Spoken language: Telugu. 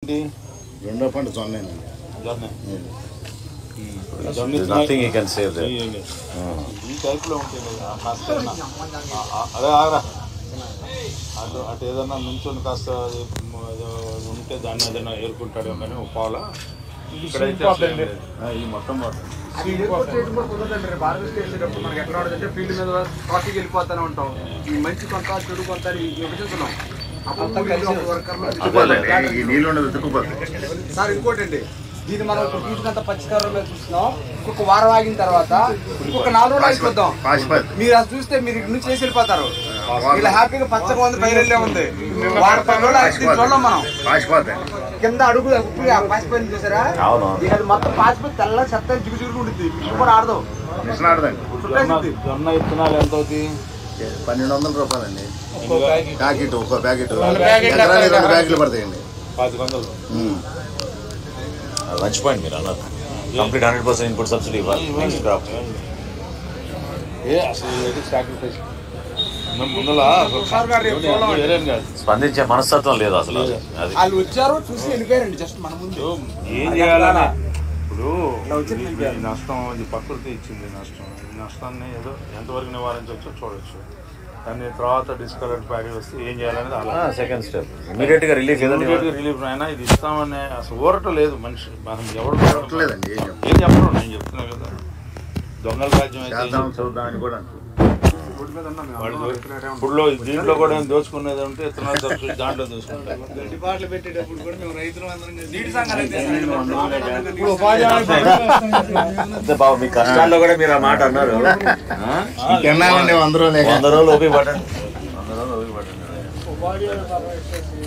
ఏంటి? రెండో పంట జొన్నేనండి. Nothing you can save there. ఈ టైప్లో ఉంటుంది కాస్త. అదే ఆగరా అటు అటు ఏదన్నా నుంచొని కాస్త ఉంటే దాన్ని ఏదైనా ఏరుకుంటాడో కానీ పాల ఇక్కడైతే ఈ మొత్తం మనకి ఎట్లా ఉంటుందంటే ఫీల్డ్ మీద కాఫీకి వెళ్ళిపోతానే ఉంటాం. ఈ మంచి కొంత చెడు కొంత విభజిస్తున్నాం. సార్ ఇంకోటి అండి, దీన్ని మనం తీసుకంత పచ్చికారం మీద చూస్తున్నాం. ఇంకొక వారం ఆగిన తర్వాత ఇంకొక 4 రోజులు అయిపోతాం. మీరు అది చూస్తే మీరు ఇక్కడ నుంచి చేసి వెళ్ళిపోతారు. ఇలా హ్యాపీగా పచ్చగా ఉంది, పైరల్లే ఉంది. వారం 10 రోజులు అయితే చూడలేం మనం. కింద అడుగు పాసిపోయింది చూసారా? ఇది మొత్తం పాసిపోయి తెల్ల చెత్త జిగురు ఉంటుంది. కూడా ఆడదు. జొన్న ఇత్తనాలు ఎంత అవుతాయి? 1200 రూపాయలండి ప్యాకెట్. ఒక్కో ప్యాకెట్ 2 ప్యాకెట్లు పడతాయండి. 500. మంచి పాయింట్ మీరు అన్నారు. కంప్లీట్ 100% ఇన్పుట్ సబ్సిడీ ఇవ్వాలి నెక్స్ట్ క్రాప్. అసలు సాక్రిఫైస్ స్పందించే మనస్తత్వం లేదు అసలు. వాళ్ళు వచ్చారు చూసి వెళ్ళిపోయారండి. జస్ట్ మన ముందు ఏం చేయాలని ఇప్పుడు నష్టం ఇది ప్రకృతి ఇచ్చింది నష్టం. ఈ నష్టాన్ని ఏదో ఎంతవరకు నివారించవచ్చో చూడొచ్చు. దాని తర్వాత డిస్కలర్డ్ ప్యాకేజ్ వస్తే ఏం చేయాలనేది అలా సెకండ్ స్టెప్. ఇమీడియట్ గా రిలీఫ్ అయినా ఇది ఇస్తామనే అసలు ఊరట లేదు మనిషి. మనం ఎవరు లేదండి ఏం చెప్పడం నేను చెప్తున్నా కదా. దొంగల రాజ్యం అయితే ఇప్పుడు దీంట్లో కూడా దోచుకునేది ఉంటే ఇతనాలు సబ్సిడీ దాంట్లో దోచుకుంటారు. బాబు మీ కష్టాల్లో కూడా మీరు ఆ మాట అన్నారు. 100 రోజులు ఉపయోగపడండి. 100 రోజులు ఉపయోగపడండి.